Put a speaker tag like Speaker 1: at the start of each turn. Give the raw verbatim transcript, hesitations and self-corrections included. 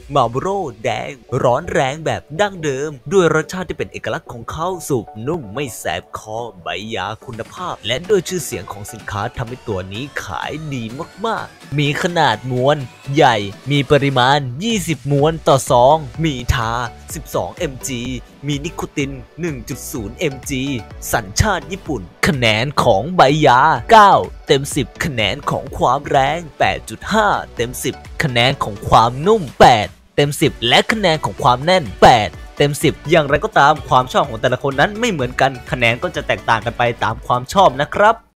Speaker 1: มาร์ลโบโร่แดงร้อนแรงแบบดั้งเดิมด้วยรสชาติที่เป็นเอกลักษณ์ของเขาสุกนุ่มไม่แสบคอใบยาคุณภาพและด้วยชื่อเสียงของสินค้าทำให้ตัวนี้ขายดีมากๆมีขนาดมวนใหญ่มีปริมาณยี่สิบมวนต่อซองมีทาสิบสองมิลลิกรัมมีนิโคติน หนึ่งจุดศูนย์ มิลลิกรัม สัญชาติญี่ปุ่นคะแนนของใบยาเก้าเต็มสิบคะแนนของความแรง แปดจุดห้า เต็มสิบคะแนนของความนุ่ม แปด เต็มสิบและคะแนนของความแน่น แปด เต็มสิบอย่างไรก็ตามความชอบของแต่ละคนนั้นไม่เหมือนกันคะแนนก็จะแตกต่างกันไปตามความชอบนะครับ